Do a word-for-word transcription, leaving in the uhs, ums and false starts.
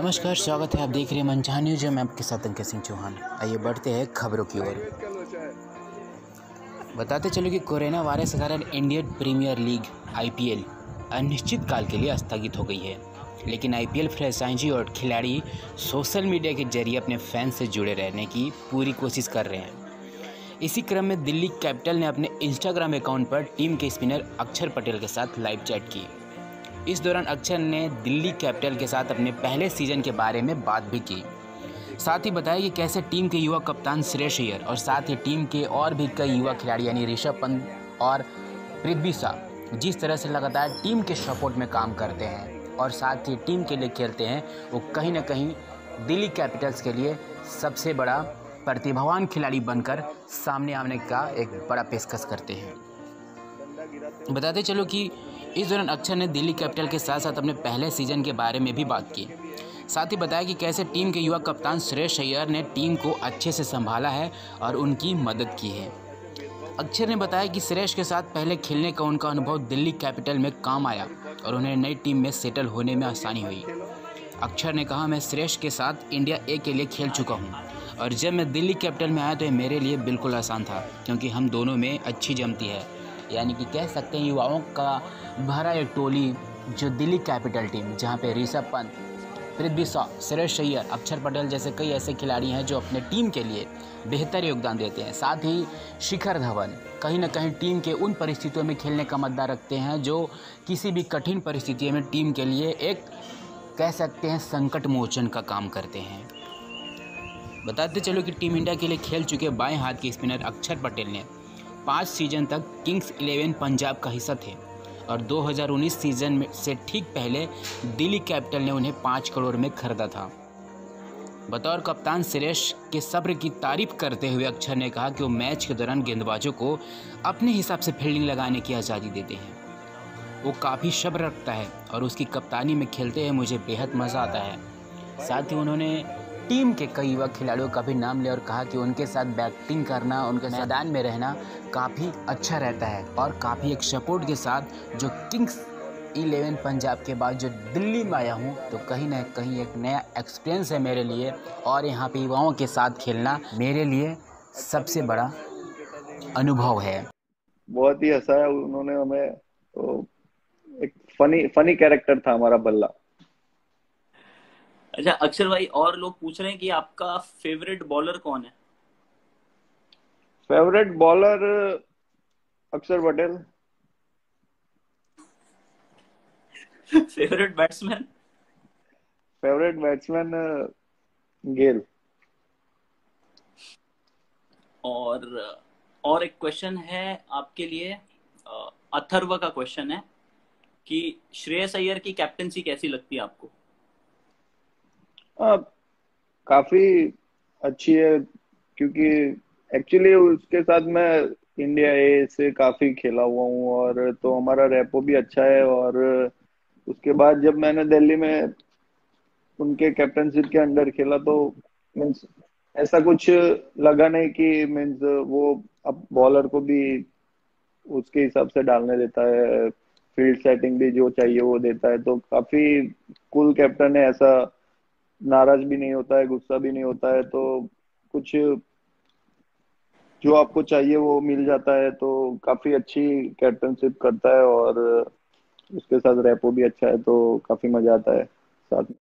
नमस्कार, स्वागत है। आप देख रहे हैं मनचाहा न्यूज। मैं आपके साथ अंकित सिंह चौहान। आइए बढ़ते हैं खबरों की ओर। बताते चलो कि कोरोना वायरस के कारण इंडियन प्रीमियर लीग आईपीएल अनिश्चित काल के लिए स्थगित हो गई है, लेकिन आईपीएल फ्रेंचाइजी और खिलाड़ी सोशल मीडिया के जरिए अपने फैंस से जुड़े रहने की पूरी कोशिश कर रहे हैं। इसी क्रम में दिल्ली कैपिटल ने अपने इंस्टाग्राम अकाउंट पर टीम के स्पिनर अक्षर पटेल के साथ लाइव चैट की। इस दौरान अक्षर ने दिल्ली कैपिटल के साथ अपने पहले सीजन के बारे में बात भी की। साथ ही बताया कि कैसे टीम के युवा कप्तान श्रेयस अय्यर और साथ ही टीम के और भी कई युवा खिलाड़ी यानी ऋषभ पंत और पृथ्वी शॉ जिस तरह से लगातार टीम के सपोर्ट में काम करते हैं और साथ ही टीम के लिए खेलते हैं, वो कहीं ना कहीं दिल्ली कैपिटल्स के लिए सबसे बड़ा प्रतिभावान खिलाड़ी बनकर सामने आने का एक बड़ा पेशकश करते हैं। बताते चलो कि इस दौरान अक्षर ने दिल्ली कैपिटल के साथ साथ अपने पहले सीजन के बारे में भी बात की। साथ ही बताया कि कैसे टीम के युवा कप्तान श्रेयस अय्यर ने टीम को अच्छे से संभाला है और उनकी मदद की है। अक्षर ने बताया कि श्रेयस के साथ पहले खेलने का उनका अनुभव दिल्ली कैपिटल में काम आया और उन्हें नई टीम में सेटल होने में आसानी हुई। अक्षर ने कहा, मैं श्रेयस के साथ इंडिया ए के लिए खेल चुका हूँ और जब मैं दिल्ली कैपिटल में आया तो ये मेरे लिए बिल्कुल आसान था, क्योंकि हम दोनों में अच्छी जमती है। यानी कि कह सकते हैं युवाओं का भरा एक टोली जो दिल्ली कैपिटल टीम, जहां पे ऋषभ पंत, पृथ्वी शॉ, श्रेयस अय्यर, अक्षर पटेल जैसे कई ऐसे खिलाड़ी हैं जो अपने टीम के लिए बेहतर योगदान देते हैं। साथ ही शिखर धवन कहीं ना कहीं टीम के उन परिस्थितियों में खेलने का मद्दा रखते हैं जो किसी भी कठिन परिस्थितियों में टीम के लिए एक कह सकते हैं संकट मोचन का काम करते हैं। बताते चलो कि टीम इंडिया के लिए खेल चुके बाएं हाथ के स्पिनर अक्षर पटेल ने पाँच सीजन तक किंग्स इलेवन पंजाब का हिस्सा थे और दो हज़ार उन्नीस सीजन में से ठीक पहले दिल्ली कैपिटल ने उन्हें पाँच करोड़ में खरीदा था। बतौर कप्तान श्रेयस के सब्र की तारीफ करते हुए अक्षर ने कहा कि वो मैच के दौरान गेंदबाजों को अपने हिसाब से फील्डिंग लगाने की आज़ादी देते हैं। वो काफ़ी सब्र रखता है और उसकी कप्तानी में खेलते हुए मुझे बेहद मज़ा आता है। साथ ही उन्होंने टीम के कई युवा खिलाड़ियों का भी नाम लिया और कहा कि उनके साथ बैटिंग करना, उनके मैदान में रहना काफ़ी अच्छा रहता है और काफ़ी एक सपोर्ट के साथ जो किंग्स इलेवन पंजाब के बाद जो दिल्ली में आया हूँ तो कहीं ना कहीं एक नया एक्सपीरियंस है मेरे लिए और यहाँ पे युवाओं के साथ खेलना मेरे लिए सबसे बड़ा अनुभव है। बहुत ही हंसाया उन्होंने हमें। तो एक फनी फनी कैरेक्टर था हमारा बल्ला। अच्छा अक्षर भाई, और लोग पूछ रहे हैं कि आपका फेवरेट बॉलर कौन है? Favourite bowler Akshar Patel. Favourite batsman? Favourite batsman Gayle. और और एक क्वेश्चन है आपके लिए, अथर्व का क्वेश्चन है कि श्रेयस अय्यर की कैप्टनसी कैसी लगती है आपको? आ, काफी अच्छी है, क्योंकि एक्चुअली उसके साथ मैं इंडिया ए से काफी खेला हुआ हूँ और तो हमारा रेपो भी अच्छा है। और उसके बाद जब मैंने दिल्ली में उनके कैप्टनशिप के अंडर खेला तो मीन्स ऐसा कुछ लगा नहीं कि मीन्स वो अब बॉलर को भी उसके हिसाब से डालने देता है, फील्ड सेटिंग भी जो चाहिए वो देता है। तो काफी कूल कैप्टन है, ऐसा नाराज भी नहीं होता है, गुस्सा भी नहीं होता है। तो कुछ जो आपको चाहिए वो मिल जाता है। तो काफी अच्छी कैप्टनशिप करता है और उसके साथ रेपो भी अच्छा है, तो काफी मजा आता है साथ में।